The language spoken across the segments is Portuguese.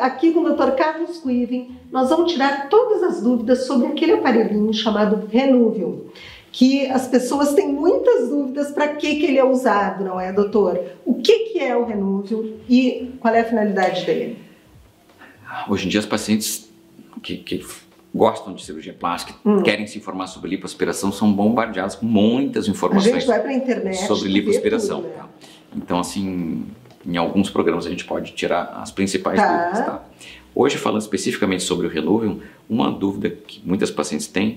aqui com o Dr. Carlos Quiven, nós vamos tirar todas as dúvidas sobre aquele aparelhinho chamado Renuvium, que as pessoas têm muitas dúvidas para que ele é usado, não é, doutor? O que é o Renuvium e qual é a finalidade dele? Hoje em dia, os pacientes que gostam de cirurgia plástica, querem se informar sobre lipoaspiração, são bombardeados com muitas informações. A gente vai para a internet sobre lipoaspiração. Tudo, né? Tá? Então, assim, em alguns programas a gente pode tirar as principais dúvidas. Tá? Hoje, falando especificamente sobre o Renuvium, uma dúvida que muitas pacientes têm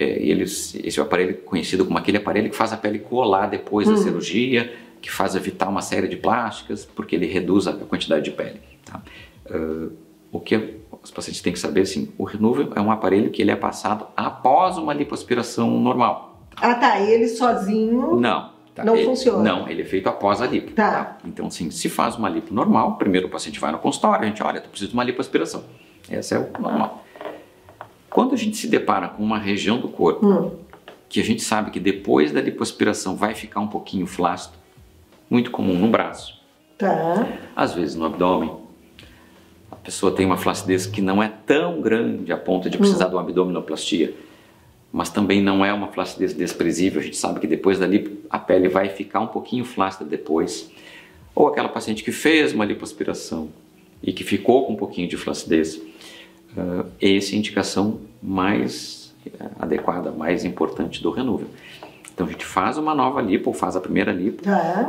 esse é o aparelho conhecido como aquele aparelho que faz a pele colar depois da cirurgia, que faz evitar uma série de plásticas, porque ele reduz a quantidade de pele. Tá? O que os pacientes têm que saber, assim, o Renuvium é um aparelho que ele é passado após uma lipoaspiração normal. Ah, tá. Ele sozinho não funciona? Não, ele é feito após a lipo. Tá? Então, assim, se faz uma lipo normal, primeiro o paciente vai no consultório, a gente, olha, tu precisa de uma lipoaspiração. Essa é o normal. Quando a gente se depara com uma região do corpo que a gente sabe que depois da lipoaspiração vai ficar um pouquinho flácido, muito comum no braço, às vezes no abdômen, a pessoa tem uma flacidez que não é tão grande a ponto de precisar de uma abdominoplastia, mas também não é uma flacidez desprezível, a gente sabe que depois da lipo a pele vai ficar um pouquinho flácida depois, ou aquela paciente que fez uma lipoaspiração e que ficou com um pouquinho de flacidez, essa é a indicação mais adequada, mais importante do Renuvium. Então a gente faz uma nova lipo, ou faz a primeira lipo,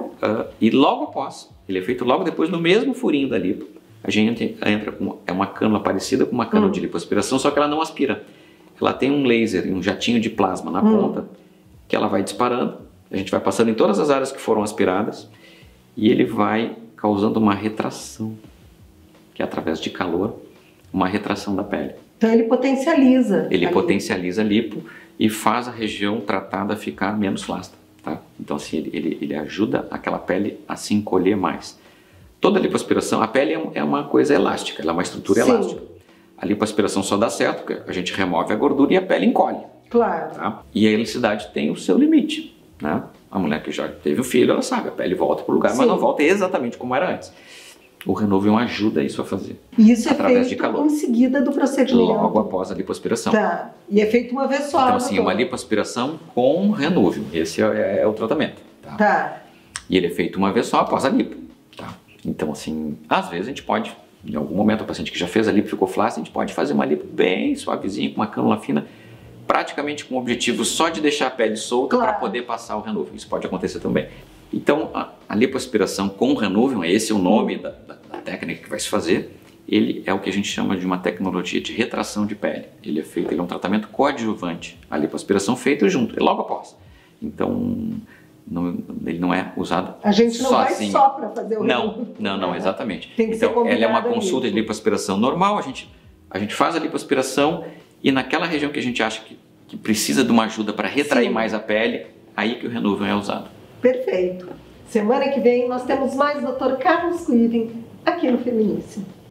e logo após, ele é feito logo depois no mesmo furinho da lipo, a gente entra com uma cânula parecida com uma cânula de lipoaspiração, só que ela não aspira. Ela tem um laser e um jatinho de plasma na ponta, que ela vai disparando, a gente vai passando em todas as áreas que foram aspiradas, e ele vai causando uma retração, que é através de calor, uma retração da pele. Então ele potencializa. Ele potencializa a lipo e faz a região tratada ficar menos flácida. Tá? Então assim, ele ajuda aquela pele a se encolher mais. Toda lipoaspiração, a pele é uma coisa elástica, ela é uma estrutura elástica. A lipoaspiração só dá certo porque a gente remove a gordura e a pele encolhe. Claro. Tá? E a elasticidade tem o seu limite. Né? A mulher que já teve um filho, ela sabe, a pele volta para o lugar, mas não volta exatamente como era antes. O Renuvium ajuda isso a fazer. E isso através é feito de calor. em seguida do procedimento. Logo após a lipoaspiração. Tá. E é feito uma vez só. Então, assim, uma lipoaspiração com Renuvium. Esse é o tratamento. Tá? E ele é feito uma vez só após a lipo. Tá? Então, assim, às vezes a gente pode, em algum momento, o paciente que já fez a lipo ficou flácido, a gente pode fazer uma lipo bem suavezinha, com uma cânula fina, praticamente com o objetivo só de deixar a pele solta para poder passar o Renuvium. Isso pode acontecer também. Então, a lipoaspiração com Renuvium, esse é o nome da técnica que vai se fazer, ele é o que a gente chama de uma tecnologia de retração de pele. Ele é um tratamento coadjuvante. A lipoaspiração feita junto, é logo após. Então, ele não é usado sozinho. A gente não vai só para fazer o Renuvium. Não, exatamente. Tem que ser então, ela é uma combinada consulta de lipoaspiração normal, a gente faz a lipoaspiração e naquela região que a gente acha que precisa de uma ajuda para retrair mais a pele, aí que o Renuvium é usado. Perfeito. Semana que vem nós temos mais Dr. Carlos Quiven aqui no Feminíssimo.